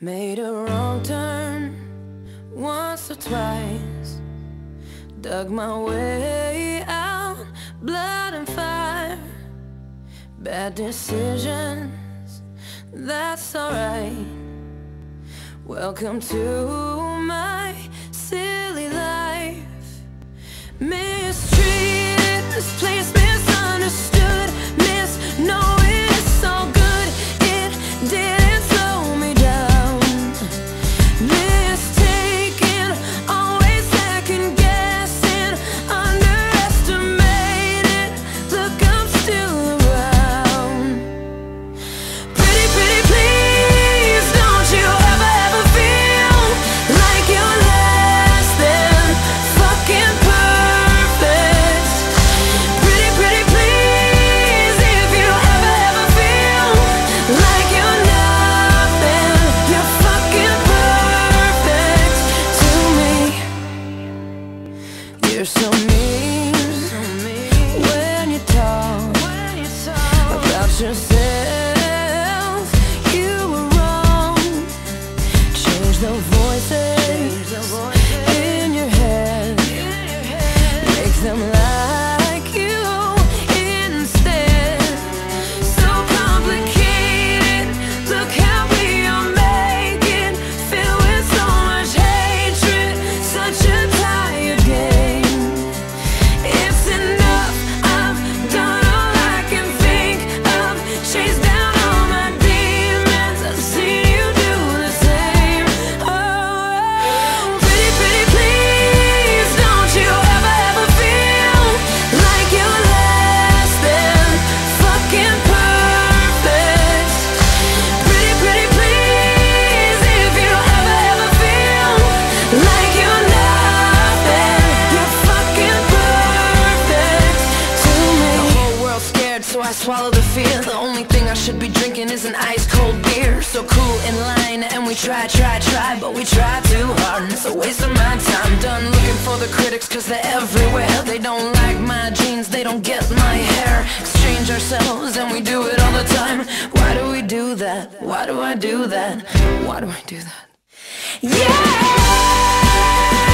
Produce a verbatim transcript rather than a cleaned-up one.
Made a wrong turn once or twice, dug my way out, blood and fire. Bad decisions, that's alright. Welcome to my silly life. Mistreated, misplaced, misunderstood, misknowing it's all good. It didn't slow me down. Mistaken, always second guessing, underestimated. Look, I'm still around. Pretty, pretty please, don't you ever, ever feel like you're less than fucking perfect. Pretty, pretty please, if you ever, ever feel like you're nothing, you're fucking perfect to me. You're so mean when you talk about yourself. You were wrong. Change the voices in your head, make them like you instead. So complicated, look how we are making, filled with so much hatred, such a tired game. It's enough, I've done all I can think of, chased down all my demons, I've seen you do the same. Oh, pretty, pretty please, don't you ever, ever feel like you're less than fucking perfect. Pretty, pretty please, if you ever, ever feel like you're nothing, you're fucking perfect to me. The whole world's scared, so I swallow the fear. The only thing I should be drinking is an ice cold beer. So cool in line, and we try, try, try, but we try too hard, and it's a waste of my time. Done looking for the critics, cause they're everywhere. They don't like my jeans, they don't get my hair. Exchange ourselves, and we do it all the time. Why do we do that? Why do I do that? Why do I do that? Yeah!